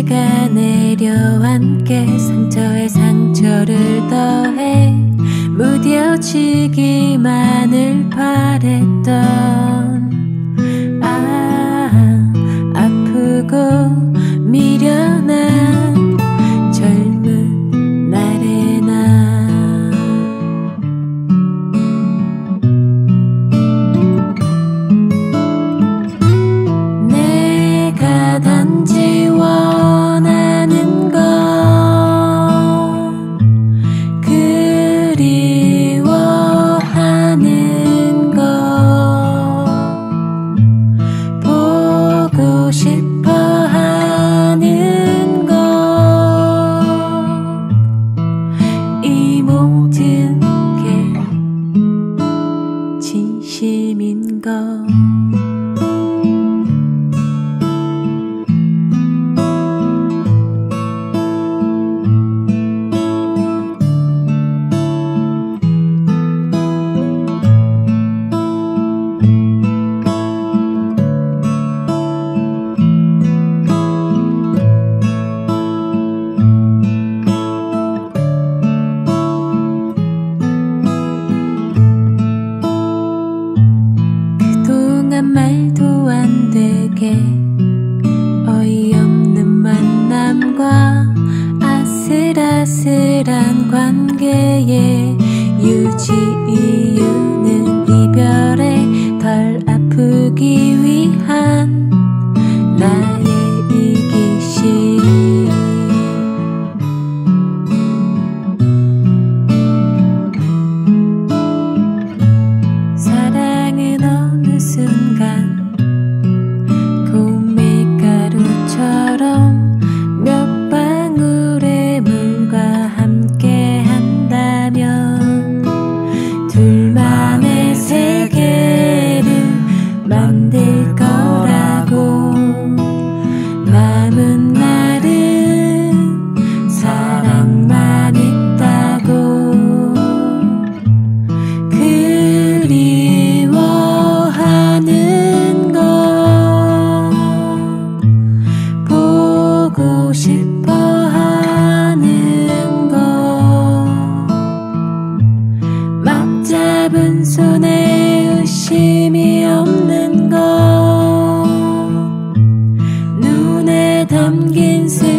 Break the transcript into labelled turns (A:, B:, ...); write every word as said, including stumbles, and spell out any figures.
A: 비가 내려앉게 상처에 상처를 더해 무뎌지기만을 바랬던 아 아프고 미련한 젊은 날의 나 내가 단지 원하는 건 그리워하는 것 보고 싶어하는 것 이 모든 게 진심인 것 말도 안 되게 어이없는 만남과 아슬아슬한 관계의 유지 이유는 이별에 덜 아프기 위한 나의 이기심 사랑은 어느 순간 고춧가루처럼 몇 방울의 물과 함께 한다면 둘만의 세계를 만들 거라고 남은 날은 사랑만 있다고 그리워하는 것 보고 싶어하는 것 막 잡은 손에 의심이 없는 것 눈에 담긴 슬픔